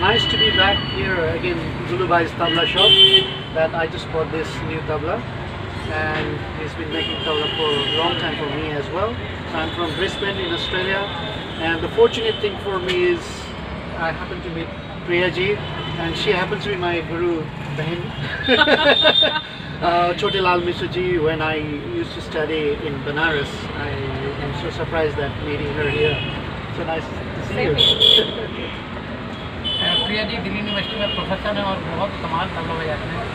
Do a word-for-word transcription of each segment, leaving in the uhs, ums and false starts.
nice to be back here again, Gulu Bhai's tabla shop. That I just bought this new tabla, and he's been making tabla for a long time for me as well. So I'm from Brisbane in Australia, and the fortunate thing for me is I happen to meet Priya ji, and she happens to be my guru Bahin. uh, Chote Lal Mishra ji. When I used to study in Banaras, I am so surprised that meeting her here. So nice to see you. Priya ji Delhi university में professor हैं और बहुत कमाल तबला बजाते हैं।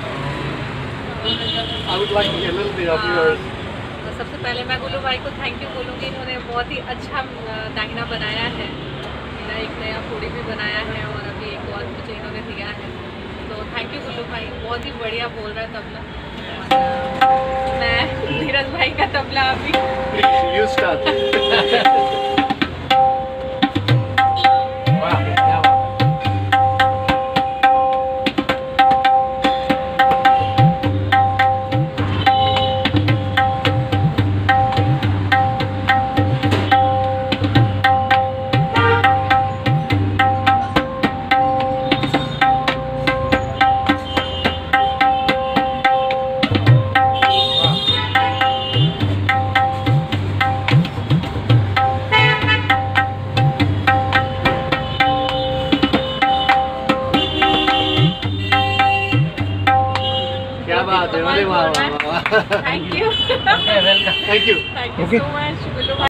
I would like a little bit of yours. तो सबसे पहले मैं गुलू भाई को थैंक यू बोलूँगी, इन्होंने बहुत ही अच्छा दागिना बनाया है। मेरा एक नया पूड़ी भी बनाया है और अभी एक और मुझे इन्होंने दिया है, तो थैंक यू गुलू भाई, बहुत ही बढ़िया बोल रहा है तबला। और मैं धीरज भाई का तबला अभी Please, you start. क्या बात है, अरे वाह वाह वाह। Thank you Thank you. Thank you so much Gulu भाई।